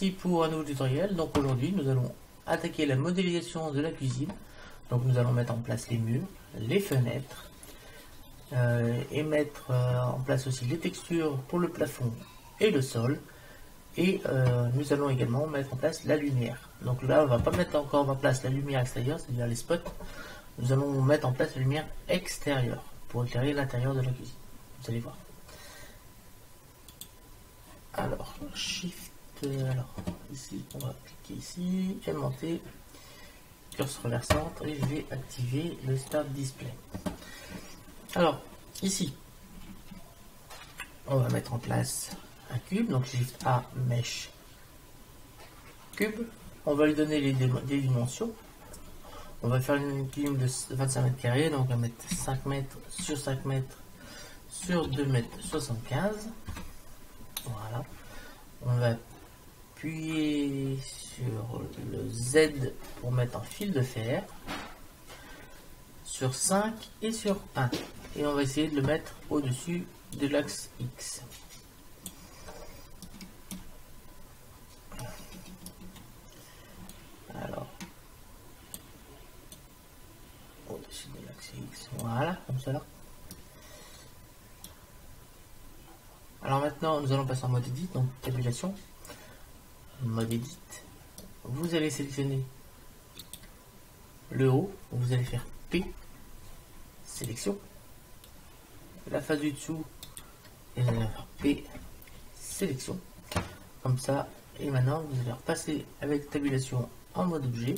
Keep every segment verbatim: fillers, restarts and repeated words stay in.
parti pour un nouveau tutoriel. Donc aujourd'hui nous allons attaquer la modélisation de la cuisine. Donc nous allons mettre en place les murs, les fenêtres euh, et mettre euh, en place aussi les textures pour le plafond et le sol. Et euh, nous allons également mettre en place la lumière. Donc là on va pas mettre encore en place la lumière extérieure, c'est-à-dire les spots. Nous allons mettre en place la lumière extérieure pour éclairer l'intérieur de la cuisine. Vous allez voir. Alors, Shift, alors ici, on va cliquer ici, aimanté, curseur vers centre, et je vais activer le Start Display. Alors, ici, on va mettre en place un cube, donc Shift A, Mesh, cube. On va lui donner les, des dimensions. On va faire une cuisine de vingt-cinq mètres carrés, donc on va mettre cinq mètres sur cinq mètres sur deux mètres soixante-quinze. Voilà. On va appuyer sur le Z pour mettre un fil de fer sur cinq et sur un. Et on va essayer de le mettre au-dessus de l'axe X. Alors, au-dessus de l'axe X, voilà, comme cela. Alors maintenant, nous allons passer en mode edit, donc tabulation, mode edit. Vous allez sélectionner le haut, vous allez faire P, sélection. La face du dessous, et vous allez faire P, sélection. Comme ça, et maintenant vous allez repasser avec tabulation en mode objet,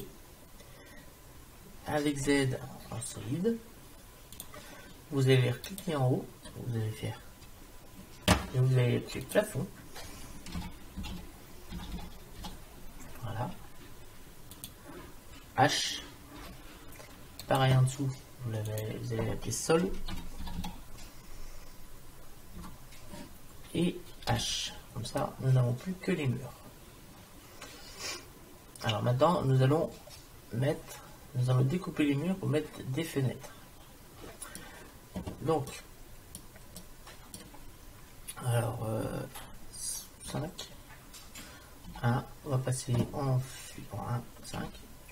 avec Z en solide. Vous allez cliquer en haut, vous allez faire et vous allez appuyer le plafond. Voilà. H. Pareil en dessous, vous, avez, vous allez appuyer sol. Et H. Comme ça, nous n'avons plus que les murs. Alors maintenant, nous allons mettre, nous allons découper les murs pour mettre des fenêtres. Donc, alors, euh, cinq, un, on va passer en un, cinq,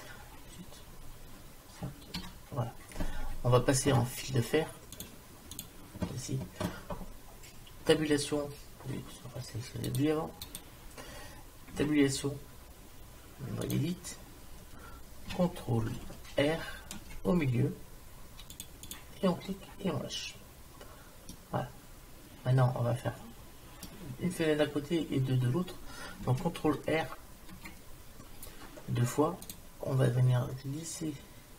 cinq, voilà. On va passer en fil de fer, ici, tabulation, on va sélectionner lui avant, tabulation, mode edit, contrôle R au milieu, et on clique et on lâche. Voilà. Maintenant, on va faire une fenêtre d'un côté et deux de l'autre. Donc, contrôle R deux fois. On va venir glisser.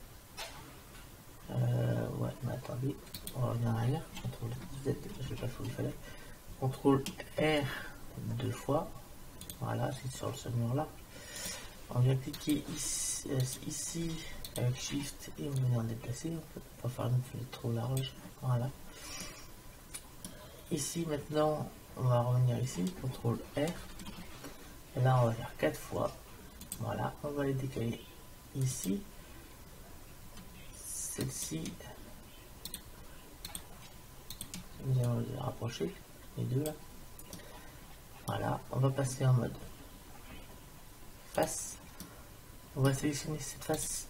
Euh, ouais, mais attendez, on va revenir en arrière. contrôle Z, je sais pas où il fallait. contrôle R deux fois. Voilà, c'est sur ce mur-là. On vient cliquer ici, ici avec Shift et on vient déplacer. On peut pas faire une fenêtre trop large. Voilà. Ici maintenant on va revenir ici, contrôle R, et là on va faire quatre fois. Voilà, on va les décaler ici, celle-ci, nous allons les rapprocher, les deux là. Voilà, on va passer en mode face, on va sélectionner cette face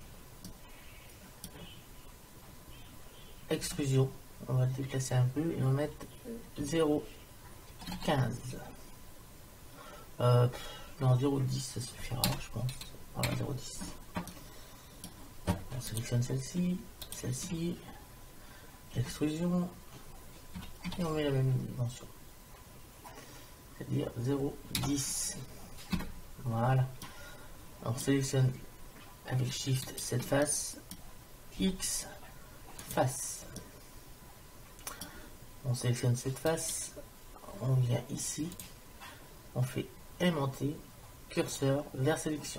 extrusion. On va le déplacer un peu et on va mettre zéro virgule quinze. Euh, non, zéro virgule dix, ça suffira, je pense. Voilà, zéro virgule dix. On sélectionne celle-ci, celle-ci, l'extrusion, et on met la même dimension. C'est-à-dire zéro virgule dix. Voilà. On sélectionne avec Shift cette face, X, face. On sélectionne cette face, on vient ici, on fait aimanté, curseur vers sélection.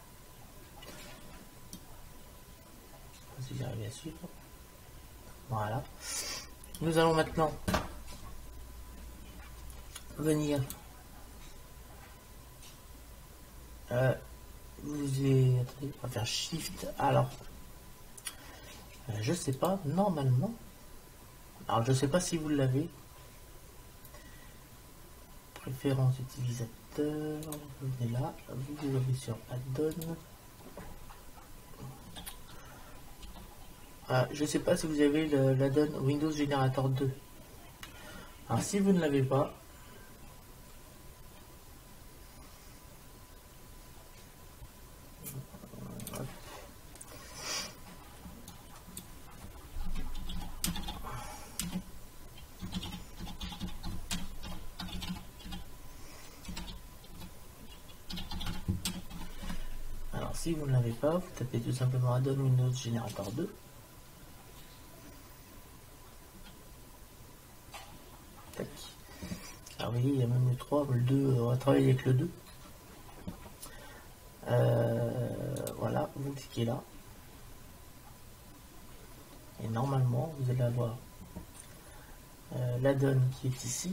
Si j'arrive à suivre. Voilà. Nous allons maintenant venir. Euh, vous avez, attendez, on va faire Shift. Alors, euh, je sais pas, normalement. Alors, je sais pas si vous l'avez. Préférence utilisateur. navigateur, vous venez là, vous allez sur add-on. Ah, je ne sais pas si vous avez l'add-on Windows Generator deux. Alors si vous ne l'avez pas, alors si vous ne l'avez pas, vous tapez tout simplement add-on Windows Generator deux. Tac. Alors vous voyez, il y a même le trois, le deux, on va travailler avec le deux. Euh, voilà, vous cliquez là. Et normalement, vous allez avoir euh, l'add-on qui est ici.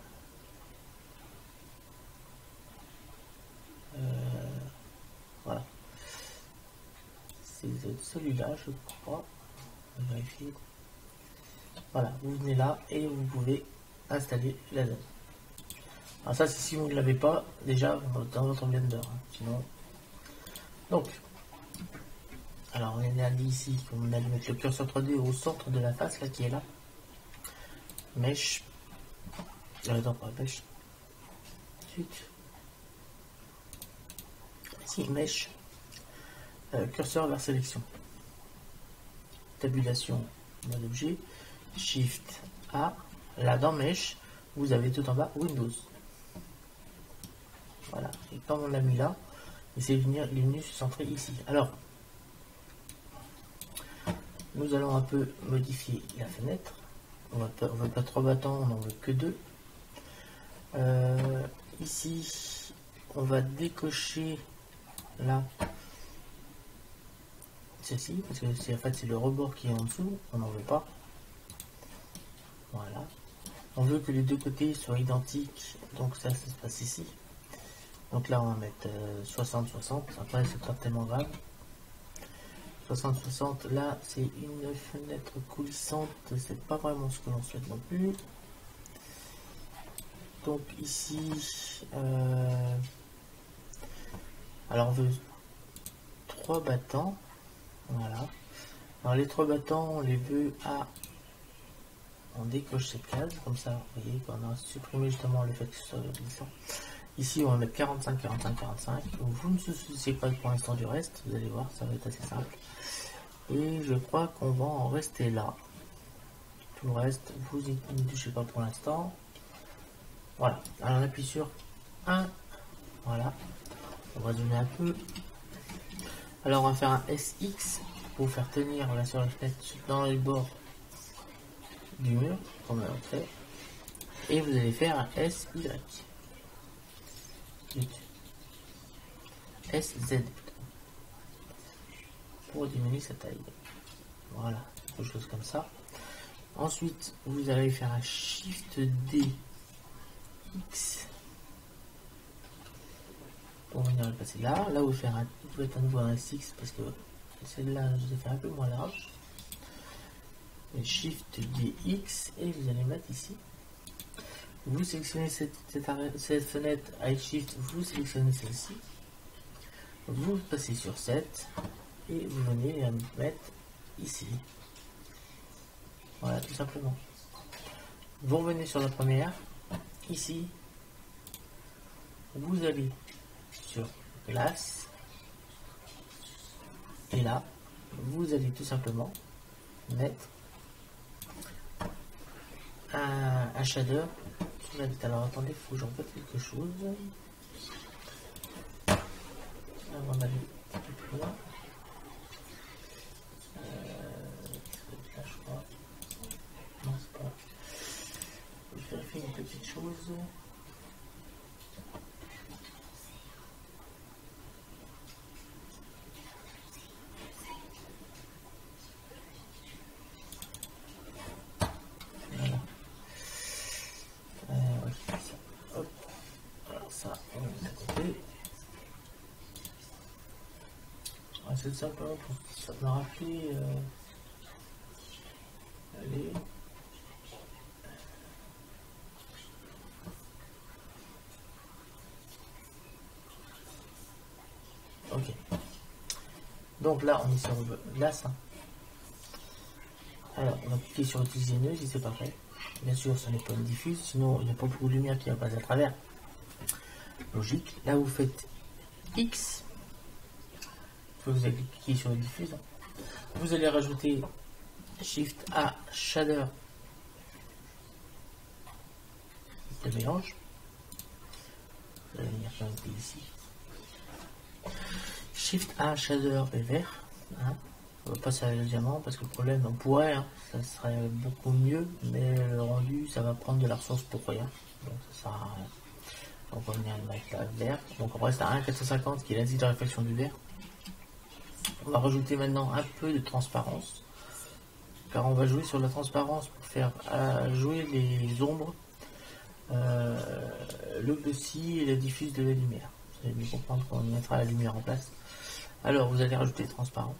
Euh, voilà. C'est celui-là, je crois. On va vérifier. Voilà, vous venez là et vous pouvez installer l'add-on. Alors ça, c'est si vous ne l'avez pas déjà dans votre Blender. Hein. Sinon, donc, alors on a dit ici qu'on allait mettre le curseur trois D au centre de la face, là qui est là. Mesh. Euh, non, pas mesh. Ensuite, ici, mesh. Euh, curseur vers sélection. Tabulation de l'objet. Shift A. Là dans mesh, vous avez tout en bas Windows. Voilà. Et comme on l'a mis là, et c'est venir, il est venu se centrer ici. Alors, nous allons un peu modifier la fenêtre. On ne veut pas trois battants, on n'en veut que deux. Euh, ici, on va décocher là ceci, parce que c'est en fait c'est le rebord qui est en dessous, on n'en veut pas. Voilà. On veut que les deux côtés soient identiques, donc ça, ça se passe ici. Donc là, on va mettre euh, soixante soixante, après c'est pas tellement grave. soixante soixante, là c'est une fenêtre coulissante, c'est pas vraiment ce que l'on souhaite non plus. Donc ici, euh, alors on veut trois battants, voilà. Alors les trois battants, on les veut à, on décoche cette case, comme ça, vous voyez, qu'on a supprimé justement le fait que ce soit glissant. Ici, on va mettre quarante-cinq, quarante-cinq, quarante-cinq. Vous ne se souciez pas pour l'instant du reste, vous allez voir, ça va être assez simple. Et je crois qu'on va en rester là. Tout le reste, vous ne touchez pas pour l'instant. Voilà, alors on appuie sur un. Voilà, on va zoomer un peu. Alors on va faire un S X pour faire tenir là sur la fenêtre dans les bords du mur, comme on l'a fait. Et vous allez faire un S Y. S Z pour diminuer sa taille. Voilà, quelque chose comme ça. Ensuite, vous allez faire un Shift D X pour venir le passer là. Là, vous faire un, vous pouvez à nouveau un S X parce que celle-là, je vous ai fait un peu moins large. Et Shift D X et vous allez mettre ici. Vous sélectionnez cette, cette, cette fenêtre avec Shift, vous sélectionnez celle-ci. Vous passez sur sept et vous venez la mettre ici. Voilà, tout simplement. Vous revenez sur la première, ici. Vous allez sur glace et là, vous allez tout simplement mettre un, un shader. Alors attendez, il faut que j'en fasse quelque chose. Avant d'aller un peu plus loin. Euh, là, je crois. Non, c'est pas. Je vais faire une petite chose. Voilà. Euh, ouais, ça. Hop. Alors ça, on va mettre à côté. Ah, c'est simplement pour ça me rappeler. Euh... Allez. Ok. Donc là, on est sur glace. Hein. Alors, on va cliquer sur utiliser nœud si c'est pas fait. Bien sûr, ce n'est pas une diffuse, sinon il n'y a pas beaucoup de lumière qui va passer à travers. Logique. Là, vous faites X. Vous allez cliquer sur diffuse. Vous allez rajouter Shift A Shader de mélange. Vous allez venir faire un ici. Shift A Shader est vert. Hein. On va passer à le diamant parce que le problème, on pourrait, hein, ça serait beaucoup mieux, mais le rendu, ça va prendre de la ressource pour rien. Donc ça sert à rien. Donc on va venir mettre la vert. Donc on reste à un quatre cent cinquante qui est l'indice de réflexion du vert. On va rajouter maintenant un peu de transparence. Car on va jouer sur la transparence pour faire euh, jouer les ombres, euh, le glossy et la diffuse de la lumière. Vous allez bien comprendre qu'on mettra la lumière en place. Alors vous allez rajouter transparent.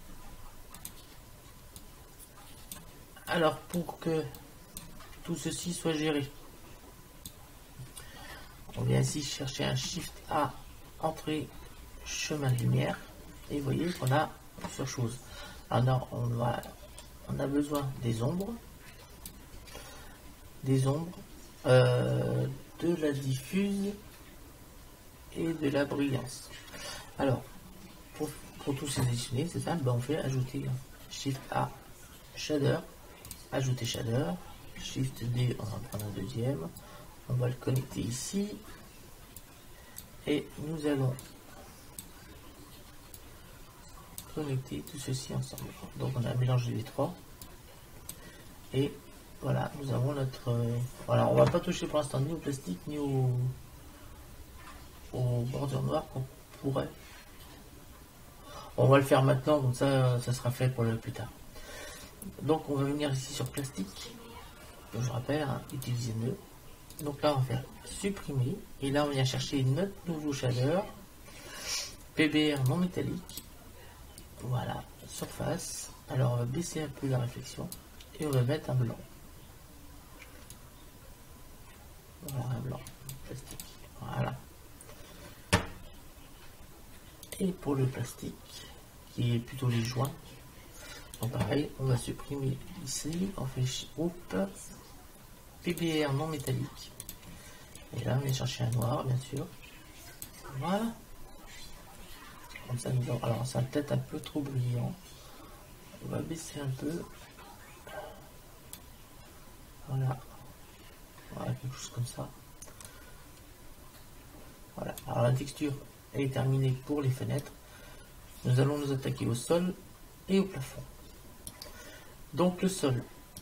Alors pour que tout ceci soit géré, on vient ici chercher un Shift A, entrée, chemin de lumière, et vous voyez qu'on a plusieurs choses. Alors on va, on a besoin des ombres, des ombres, euh, de la diffuse et de la brillance. Alors pour, pour tous ces additionner, c'est simple, ben on fait ajouter Shift A, shader, ajouter shader, Shift D, on va prendre un deuxième, on va le connecter ici et nous allons connecter tout ceci ensemble. Donc on a un mélange des trois et voilà, nous avons notre euh, voilà, on va pas toucher pour l'instant ni au plastique ni au, au bordure noire qu'on pourrait. On va le faire maintenant, comme ça ça sera fait pour le plus tard. Donc on va venir ici sur plastique, je rappelle, hein, utiliser nœud. Donc là on va faire supprimer et là on vient chercher notre nouveau shader, P B R non métallique. Voilà, surface. Alors on va baisser un peu la réflexion et on va mettre un blanc. Voilà, un blanc plastique. Voilà. Et pour le plastique qui est plutôt les joints, donc pareil, on va supprimer ici, on fait groupe P B R non métallique. Et là, on vient chercher un noir, bien sûr. Voilà. Comme ça, nous alors, ça va peut-être un peu trop brillant. On va baisser un peu. Voilà. Voilà, quelque chose comme ça. Voilà. Alors, la texture est terminée pour les fenêtres. Nous allons nous attaquer au sol et au plafond. Donc, le sol.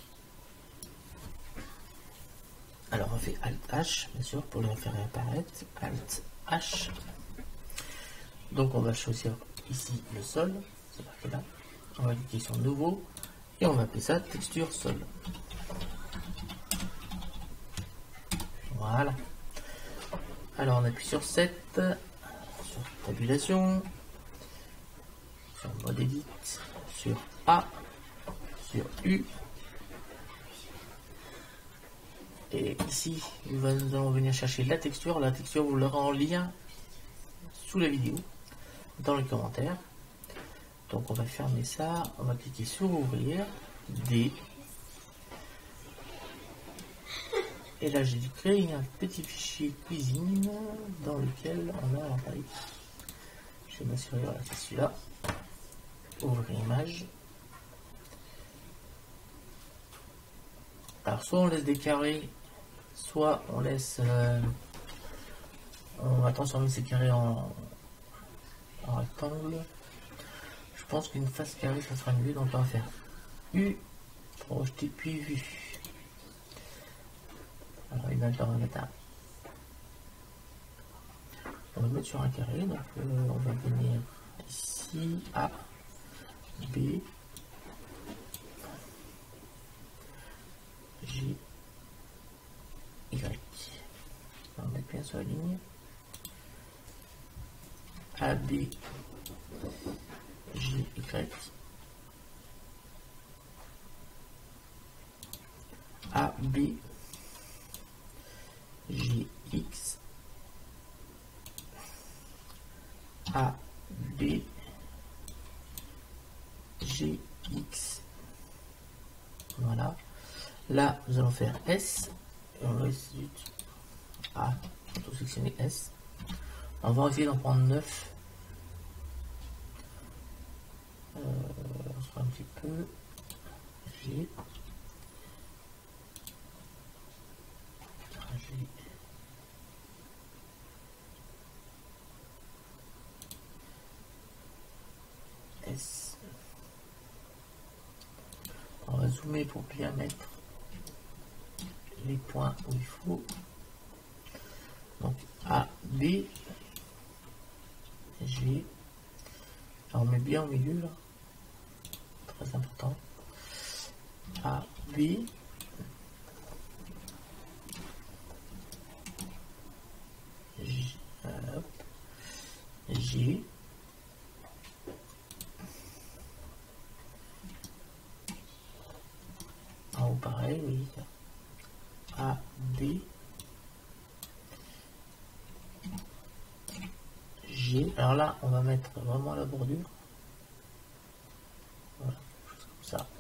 Alors on fait Alt H, bien sûr, pour le faire apparaître. Alt H. Donc on va choisir ici le sol, c'est marqué là. On va cliquer sur Nouveau et on va appeler ça Texture Sol. Voilà. Alors on appuie sur sept, sur Tabulation, sur Mode Edit, sur A, sur U. Et ici, nous allons venir chercher la texture. La texture, vous l'aurez en lien sous la vidéo, dans les commentaires. Donc on va fermer ça. On va cliquer sur Ouvrir, D. Et là, j'ai créé un petit fichier cuisine dans lequel on a l'appareil. Je vais m'assurer, voilà, c'est celui-là. Ouvrir image. Alors, soit on laisse des carrés, soit on laisse, euh, on va transformer ces carrés en, en rectangle. Je pense qu'une face carrée ça sera mieux, donc on va faire U, projeter puis vue. Alors il va le mettre un. On va mettre sur un carré, donc euh, on va venir ici A, B, G, Y. On va mettre bien sur la ligne. A, B, G, Y. A, B, G, X. A, B, G, X. Voilà. Là, nous allons faire S. Et on va essayer de A, plutôt sélectionner S. On va essayer d'en prendre neuf. Euh, on se fait un petit peu. G. G. S. On va zoomer pour bien mettre les points où il faut. Donc A, B, G. Alors on met bien au milieu là. Très important. A, B. J, euh, G. En haut pareil, oui. A, B, G. Alors là, on va mettre vraiment la bordure. Voilà, quelque chose comme ça.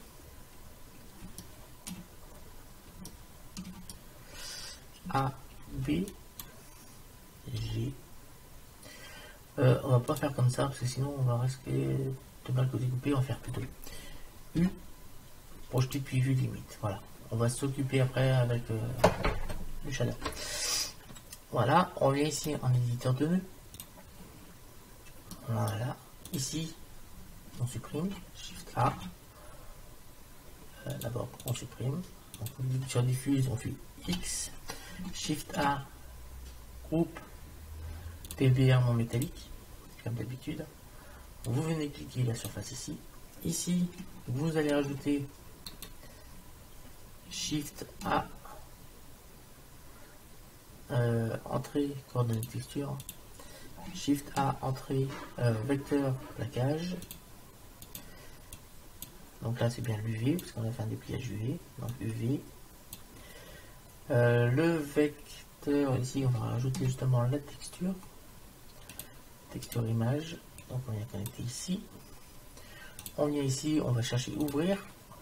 A, B, G. Euh, on va pas faire comme ça parce que sinon on va risquer de mal découper. On va faire plutôt U, projeter puis vue limite. Voilà. On va s'occuper après avec euh, le shader. Voilà, on vient ici en éditeur de nœuds. Voilà, ici on supprime, Shift A. Euh, D'abord on supprime. Donc sur diffuse on fait X, Shift A, groupe P V R non métallique, comme d'habitude. Vous venez cliquer la surface ici. Ici, vous allez rajouter Shift A, euh, entrée, coordonnées texture, Shift A, entrée, euh, vecteur, plaquage. Donc là, c'est bien l'U V, parce qu'on a fait un dépliage U V. Donc U V. Euh, le vecteur, ici, on va rajouter justement la texture. Texture image. Donc on vient connecter ici. On vient ici, on va chercher ouvrir.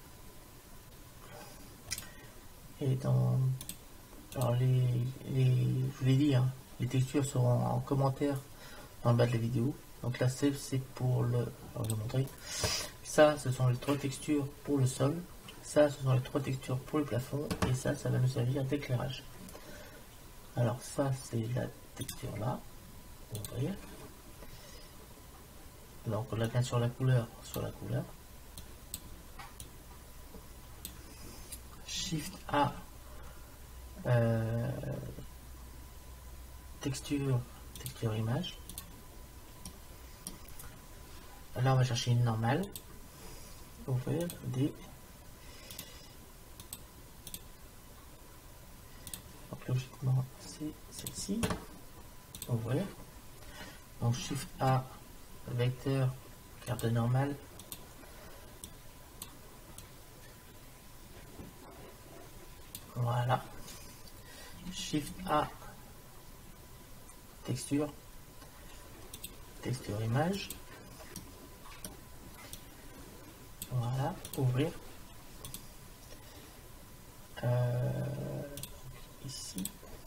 Et dans alors les, les je vous l'ai dit, hein, les textures seront en commentaire dans le bas de la vidéo. Donc là c'est pour le, alors je vais montrer. Ça ce sont les trois textures pour le sol. Ça ce sont les trois textures pour le plafond. Et ça ça va nous servir d'éclairage. Alors ça c'est la texture là. Ouvrir. Donc on la vient sur la couleur, sur la couleur. Shift A, euh, texture, texture image. Là on va chercher une normale. Ouvrir, D. Donc logiquement c'est celle-ci. Ouvrir. Donc Shift A, vecteur, carte normale. Voilà. Shift A, texture, texture image. Voilà, ouvrir. Euh, ici.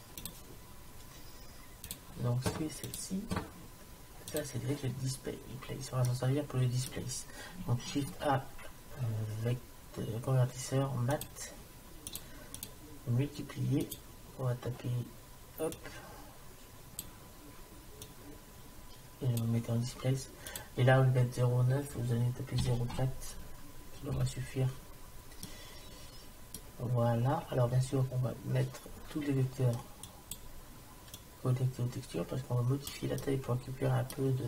Donc c'est celle-ci. Là c'est le display. On va s'en servir pour le display. Donc Shift A, euh, vecteur, convertisseur, mat. Multiplier, on va taper hop et on va mettre en display. Et là, au lieu de mettre zéro neuf, vous allez taper zéro quatre, ça va suffire. Voilà, alors bien sûr, on va mettre tous les vecteurs connectés aux textures parce qu'on va modifier la taille pour récupérer un peu de,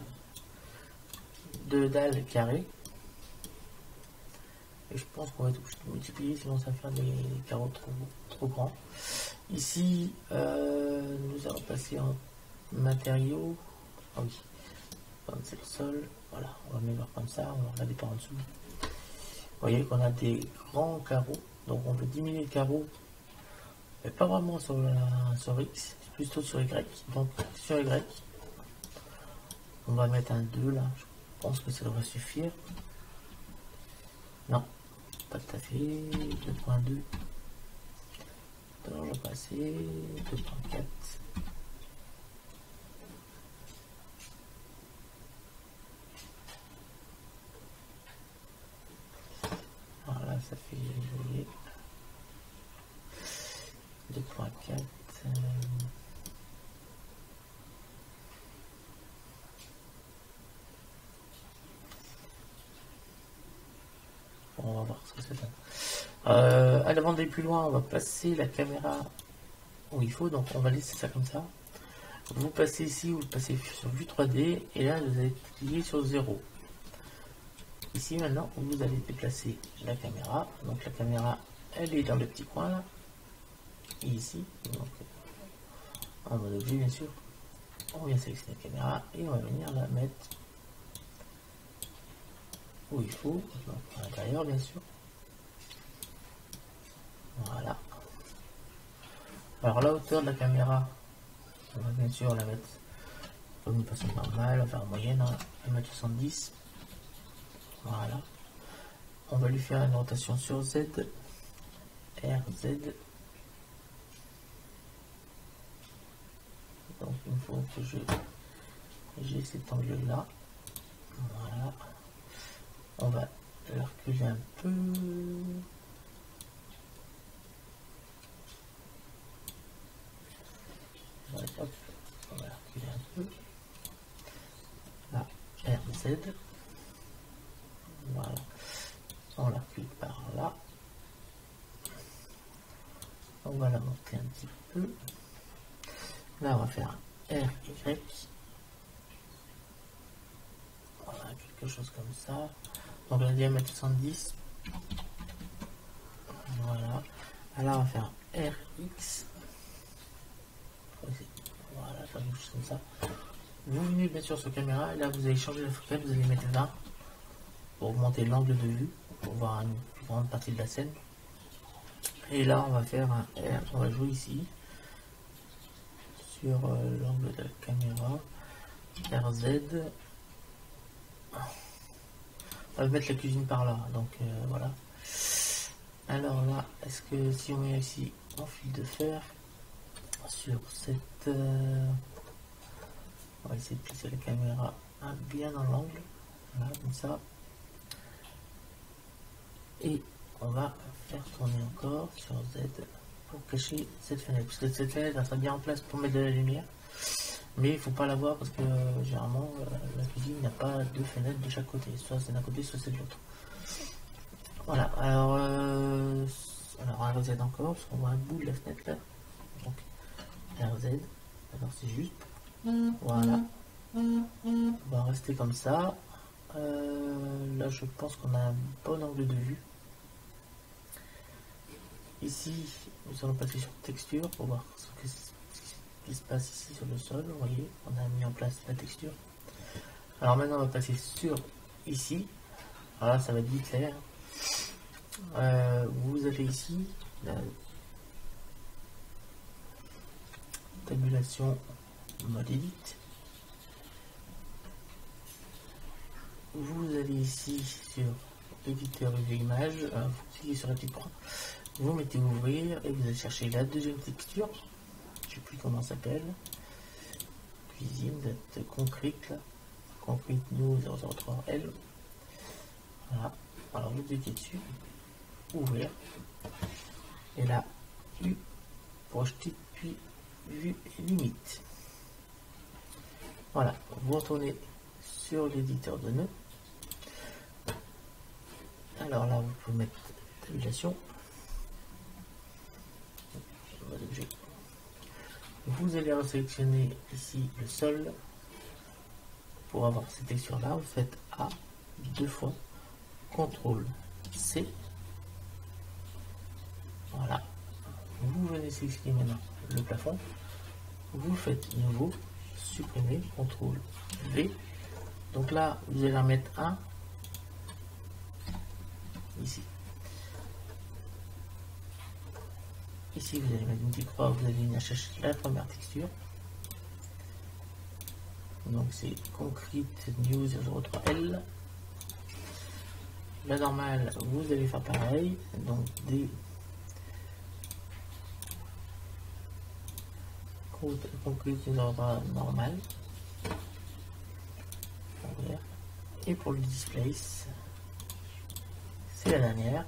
de dalles carrées. Et je pense qu'on va être obligé de multiplier, sinon ça va faire des carreaux trop, trop grands. Ici, euh, nous allons passer en matériaux. Ah oui, comme c'est le sol. Voilà, on va mettre comme ça, on va regarder par en dessous. Vous voyez qu'on a des grands carreaux, donc on peut diminuer le carreau, mais pas vraiment sur, la, sur X, plutôt sur Y. Donc sur Y, On va mettre un deux là, je pense que ça devrait suffire. Non, pas tout à fait. deux point deux. Alors, je vais passer deux point quatre. Voilà, ça fait deux point quatre. Euh... Bon, on va voir ce que ça donne. Euh, à l'avant d'aller plus loin, on va passer la caméra où il faut, donc on va laisser ça comme ça. Vous passez ici, vous passez sur vue trois D, et là vous allez cliquer sur zéro. Ici maintenant, vous allez déplacer la caméra. Donc la caméra, elle est dans le petit coin là. Et ici, donc, en mode objet bien sûr, on vient sélectionner la caméra et on va venir la mettre où il faut, donc à l'intérieur bien sûr. Voilà. Alors la hauteur de la caméra, on va bien sûr la mettre comme une façon normale, on va faire en moyenne, hein, un mètre soixante-dix. Voilà. On va lui faire une rotation sur Z, R Z. Donc il faut que je j'ai cet angle là. Voilà. On va le reculer un peu. Ouais, hop. On va reculer un peu. Là, R Z. Voilà. On la recule par là. On va la monter un petit peu. Là, on va faire un R Y. Voilà, quelque chose comme ça. Donc, le diamètre soixante-dix. Voilà. Alors, on va faire un R X. Voilà, faire quelque chose comme ça. Vous venez bien sûr sur caméra. Et là, vous allez changer la focale. Vous allez mettre vingt pour augmenter l'angle de vue, pour voir une plus grande partie de la scène. Et là, on va faire un R. On va jouer ici. Sur euh, l'angle de la caméra. R Z. On va mettre la cuisine par là, donc euh, voilà. Alors là, est-ce que si on met ici en fil de fer sur cette, euh, on va essayer de placer la caméra hein, bien dans l'angle, voilà, comme ça. Et on va faire tourner encore sur Z pour cacher cette fenêtre, parce que cette fenêtre elle sera bien en place pour mettre de la lumière. Mais il ne faut pas la voir parce que euh, généralement euh, la cuisine n'a pas deux fenêtres de chaque côté, soit c'est d'un côté, soit c'est de l'autre. Voilà, alors, euh, alors R Z encore, parce qu'on voit un bout de la fenêtre là. Donc R Z, alors c'est juste. Voilà. On va rester comme ça. Euh, là je pense qu'on a un bon angle de vue. Ici, nous allons passer sur texture pour voir ce que qui se passe ici sur le sol. Vous voyez, on a mis en place la texture. Alors maintenant on va passer sur ici. Alors là ça va être vite clair. Euh, vous avez ici la tabulation mode edit. Vous allez ici sur éditeur et image, euh, vous cliquez sur la petite croix, vous mettez ouvrir et vous allez chercher la deuxième texture. Je sais plus comment ça s'appelle. Cuisine, date concrete là. Concrete New zéro zéro trois L. Voilà. Alors vous cliquez dessus. Ouvrir. Et là, U, projeter, puis vue et limite. Voilà. Vous retournez sur l'éditeur de nœuds. Alors là, vous pouvez mettre tabulation. Vous allez resélectionner ici le sol. Pour avoir cette texture là, vous faites A deux fois, contrôle C. Voilà. Vous venez sélectionner maintenant le plafond. Vous faites nouveau, supprimer, contrôle V. Donc là, vous allez en mettre un ici. Ici, vous allez mettre une petite croix, vous allez venir chercher la première texture. Donc c'est Concrete New zéro trois L. La normale, vous allez faire pareil. Donc des Concrete zéro trois normal. Et pour le displace, c'est la dernière.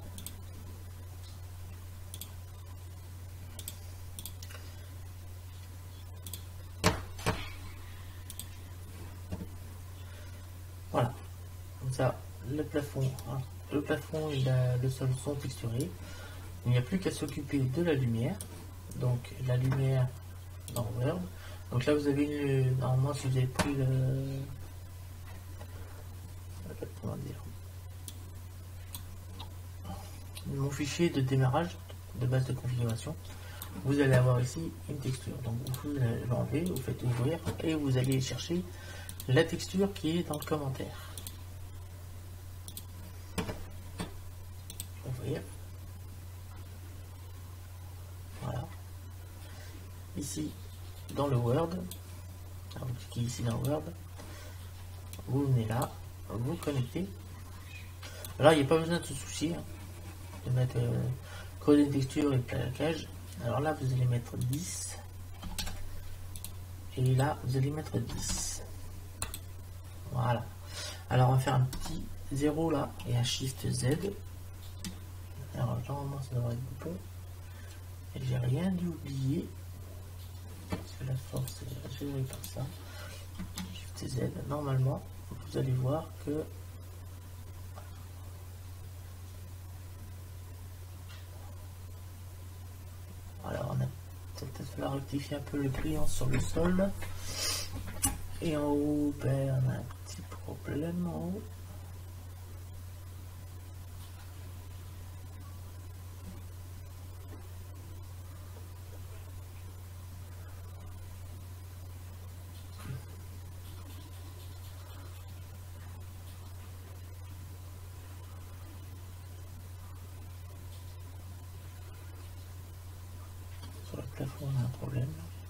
Voilà, comme ça, le plafond, hein, le plafond et la, le sol sont texturés. Il n'y a plus qu'à s'occuper de la lumière. Donc la lumière dans Word. Donc là vous avez une, normalement si vous avez pris le, comment dire, mon fichier de démarrage de base de configuration, vous allez avoir ici une texture. Donc vous l'enlevez, vous faites ouvrir et vous allez chercher la texture qui est dans le commentaire. Ouvrir. Voilà. Ici dans le Word, alors vous cliquez ici dans Word, vous venez là, vous connectez. Alors il n'y a pas besoin de se soucier hein, de mettre euh, code et texture et plaquage. Alors là vous allez mettre dix et là vous allez mettre dix. Voilà. Alors on va faire un petit zéro là et un Shift Z. Alors normalement ça devrait être bon. Et j'ai rien dû oublier. Parce que la force est gérée par ça. Shift Z. Normalement vous allez voir que alors on a peut-être falloir rectifier un peu le pliant sur le sol. Et en haut, ben, on a un petit problème en haut. Sur le plafond, on a un problème.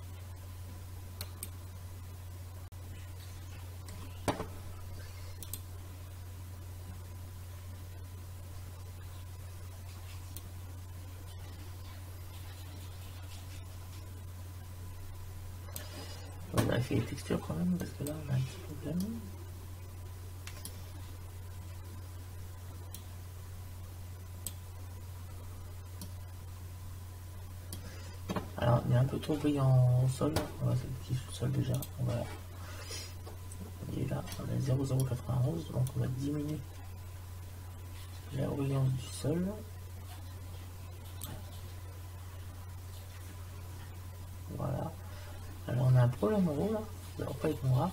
On va vérifier les textures quand même, parce que là on a un petit problème. Alors il est un peu trop brillant au sol, on va faire le petit sous-sol déjà. On va, et là on a zéro zéro quatre-vingt-onze, donc on va diminuer la brillance du sol. Voilà. Alors on a un problème en haut là, ça ne va pas être noir.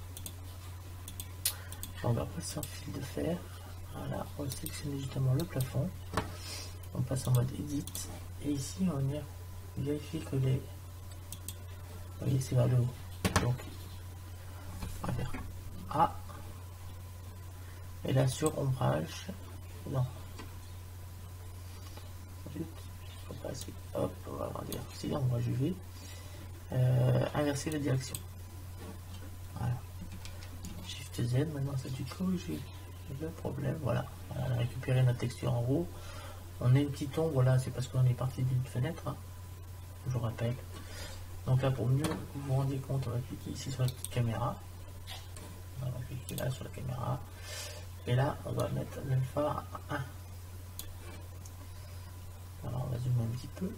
On va passer en fil de fer. Voilà, on va sélectionner justement le plafond. On passe en mode edit. Et ici on va venir vérifier que les... Vous voyez c'est vers le haut. Donc on va faire A. Et là sur ombrage. Non. Ensuite, on va passer. Hop, on va agrandir. Si ombrage U V. Euh, inverser la direction. Voilà. Shift Z, maintenant ça a dû corriger le problème. Voilà, on a récupéré notre texture en haut. On a une petite ombre, voilà, c'est parce qu'on est parti d'une fenêtre, hein, je vous rappelle. Donc là, pour mieux vous vous rendez compte, on va cliquer ici sur la petite caméra. On va cliquer là sur la caméra. Et là, on va mettre l'alpha à un. Alors on va zoomer un petit peu.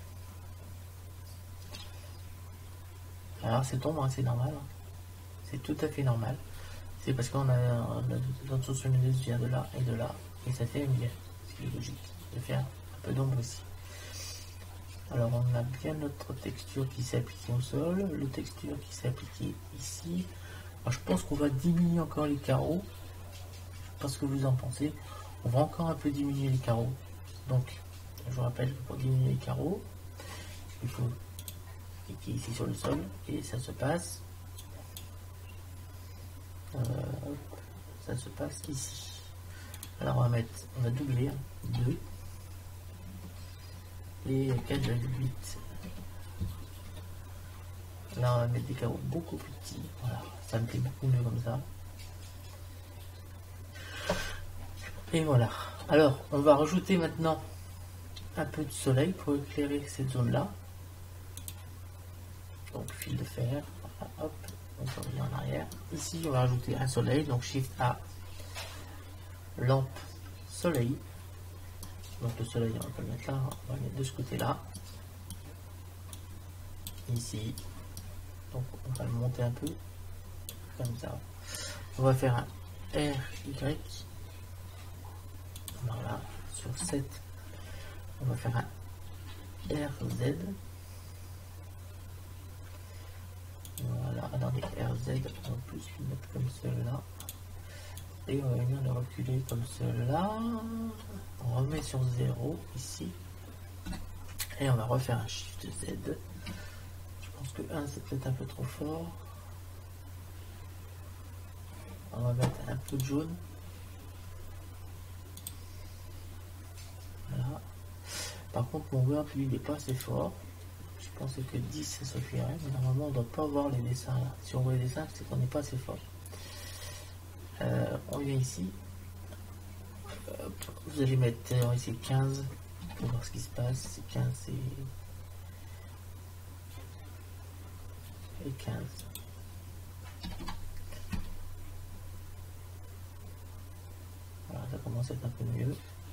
Alors cette ombre, hein, c'est normal, hein. C'est tout à fait normal. C'est parce qu'on a, a notre source lumineuse vient de là et de là, et ça fait une lumière. C'est logique de faire un peu d'ombre aussi. Alors on a bien notre texture qui s'est appliquée au sol, le texture qui s'est appliquée ici. Alors, je pense qu'on va diminuer encore les carreaux. Je sais pas ce que vous en pensez. On va encore un peu diminuer les carreaux. Donc je vous rappelle que pour diminuer les carreaux, il faut cliquer ici sur le sol et ça se passe. Euh, ça se passe ici. Alors on va mettre, on va doubler deux et quatre virgule huit. Là, on va mettre des carreaux beaucoup plus petits. Voilà, ça me plaît beaucoup mieux comme ça. Et voilà. Alors, on va rajouter maintenant un peu de soleil pour éclairer cette zone-là. Donc, fil de fer. Voilà, hop, on revient en arrière. Ici, on va rajouter un soleil. Donc, Shift A, lampe soleil. Donc, le soleil, on va pas le mettre là. On va le mettre de ce côté-là. Ici. Donc, on va le monter un peu. Comme ça. On va faire un R Y. Voilà, sur sept, on va faire un R Z. Voilà, alors des R Z, on va plus le mettre comme cela. Et on va venir le reculer comme cela. On remet sur zéro ici. Et on va refaire un Shift Z. Je pense que un c'est peut-être un peu trop fort. On va mettre un peu de jaune. Voilà. Par contre, mon Word, lui, il n'est pas assez fort. Je pensais que dix, ça suffirait. Mais normalement, on ne doit pas voir les dessins là. Si on voit les dessins, c'est qu'on n'est pas assez fort. Euh, on vient ici. Hop. Vous allez mettre euh, ici quinze pour voir ce qui se passe. C'est quinze et, et quinze. Voilà, ça commence à être un peu mieux.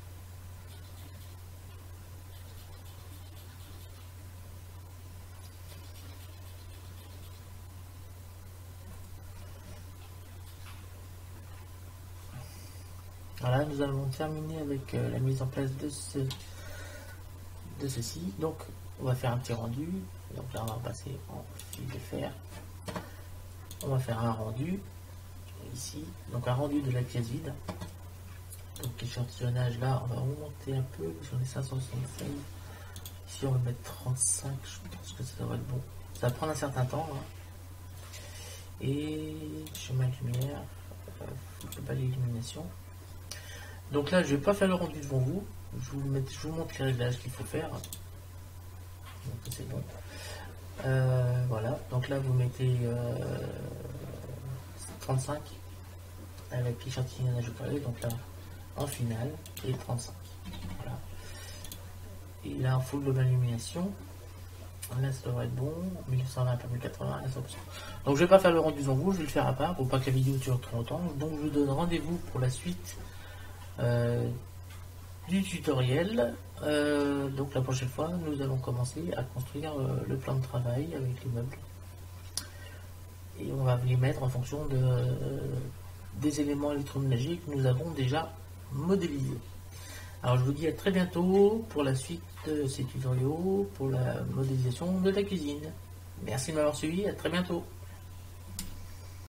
Voilà, nous allons terminer avec euh, la mise en place de, ce, de ceci. Donc, on va faire un petit rendu. Donc là, on va passer en fil de fer. On va faire un rendu ici. Donc, un rendu de la pièce vide. Donc, échantillonnage là, on va remonter un peu. J'en ai cinq cent soixante-seize. Ici, on va mettre trente-cinq. Je pense que ça devrait être bon. Ça va prendre un certain temps. Hein. Et chemin de lumière. Euh, faut pas l'illumination. Donc là, je vais pas faire le rendu devant vous. Je vous, mets, je vous montre les réglages qu'il faut faire. Donc c'est bon. Euh, voilà. Donc là, vous mettez euh, trente-cinq avec l'échantillonnage au carré. Donc là, en finale, et trente-cinq. Voilà. Et là, en full global illumination. Là, ça devrait être bon. mille cent vingt par mille quatre-vingts à cent pour cent. Donc je vais pas faire le rendu devant vous. Je vais le faire à part pour pas que la vidéo dure trop longtemps. Donc je vous donne rendez-vous pour la suite. Euh, du tutoriel. Euh, donc la prochaine fois, nous allons commencer à construire euh, le plan de travail avec les meubles. Et on va les mettre en fonction de, euh, des éléments électroménagers que nous avons déjà modélisés. Alors je vous dis à très bientôt pour la suite de ces tutoriaux, pour la modélisation de la cuisine. Merci de m'avoir suivi, à très bientôt.